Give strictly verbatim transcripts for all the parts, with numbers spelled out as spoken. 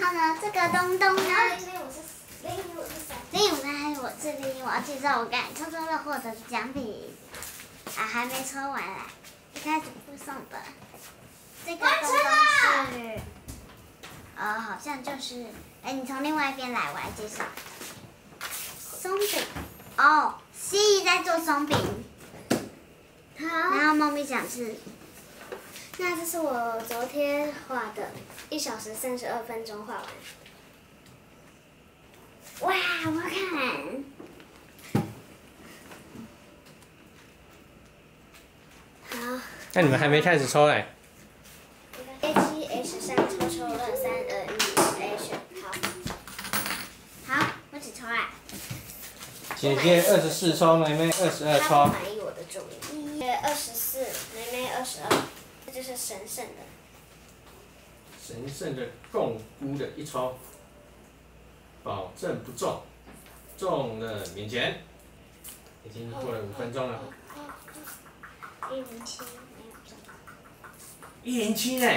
后呢，这个东东呢？ 零零五是零零五是三。 零五三，我是零零，我要介绍我刚才抽中了获得的奖品。啊，还没抽完啦，一开始附送的。这个东东是，呃，好像就是，哎，你从另外一边来，我来介绍。松饼，哦，蜥蜴在做松饼。 好。 然后猫咪想吃。 那这是我昨天画的，一小时三十二分钟画完。 哇，我看。 好。 那你们还没开始抽嘞 ？A 七 A 十三抽抽乐三二一 A 选好。好，我只抽啦。 姐姐二十四抽，妹妹二十二抽。 他不满意我的注意。姐二十四，妹妹二十二，这就是神圣的。 神圣的共估的一抽，保证不中，中了免钱。已经过了五分钟了。 一零七没有中。 一零七呢？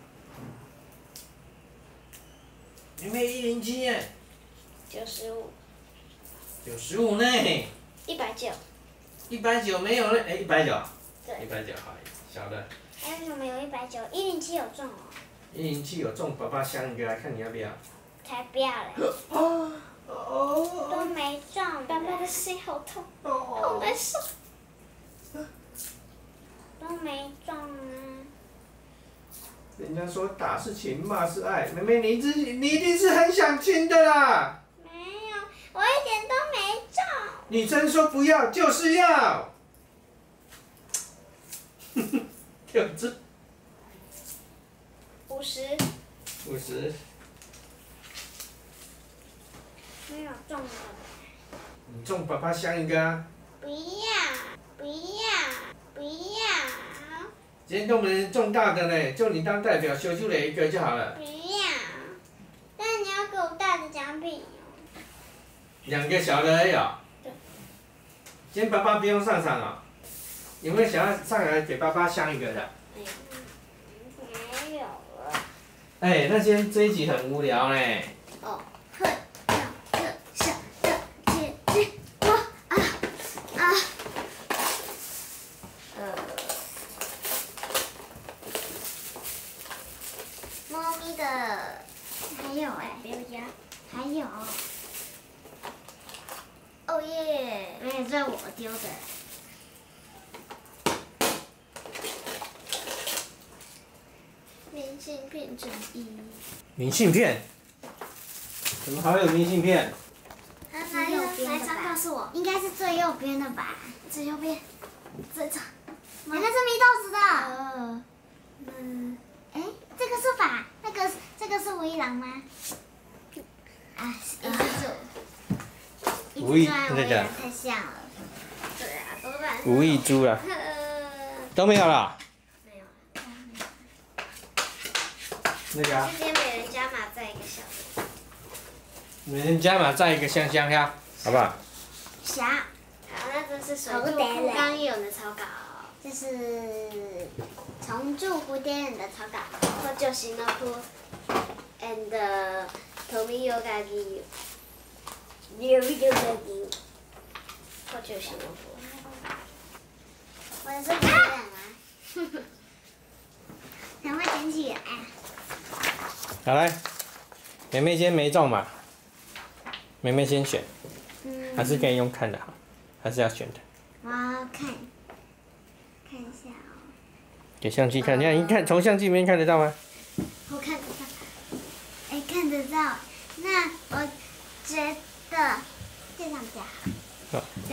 妹妹一零七呢？ 九十五。 九十五呢？ 一百九。 一百九没有了，哎，一百九。 对。 一百九好，小的。 哎，为什么有一百九？一零七有中哦。 一零七有中，爸爸香一个来看你要不要？ 才不要嘞！ 哦都没中，爸爸的心好痛，好难受。都没中啊！ 人家说打是情，骂是爱，妹妹你自己你一定是很想亲的啦。 没有，我一点都没中。 女生说不要就是要。六只。 五十。 五十。 没有中了。 你中爸爸香一个啊！ 不要，不要，不要。 今天都没人中大的呢，就你当代表，修出来一个就好了。 不要，但你要给我大的奖品哦。 两个小的而已哦。 对。 今天爸爸不用上场哦。有没有想要上来给爸爸香一个的？ 没有。没有了。 哎，那今天这一集很无聊呢。 哦，哼，要特小的姐姐，我啊啊，呃，猫咪的还有哎， 不要压。 还有，哦耶，没有，这是我丢的。 明信片整一。 明信片？怎么还有明信片？ 哪一哪一张告诉我？应该是最右边的吧？最右边，这张。哎，那是蜜豆子的。 呃，嗯， 哎，这个是吧？那个这个是吴一郎吗？啊，一只猪。 吴亦， 真的太像了。 对啊，都烂。 吴亦珠了。都没有了。 没有。 那个啊。 今天每人加码再一个小的。 每人加码再一个香香呀，好不好？ 小。 好，那这是水柱库刚有的草稿。 这是重铸蝴蝶忍的草稿。 我就是那库，and 透明yoga 机，有 yoga 机，我就是那库。 我的是蝴蝶忍啊。赶快捡起来。 好来，妹妹先没中嘛，妹妹先选， 嗯。 还是可以用看的好，还是要选的。 我要看，看一下哦。 给相机看，你看，你看从相机里面看得到吗？ 我看得到。哎，看得到。那我觉得这张比较好。 好。 对。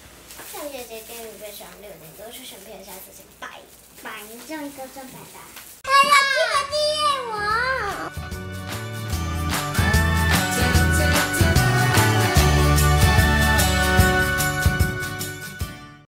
像姐姐跟你最喜欢六点都是选偏下次是百百中一个赚百吧。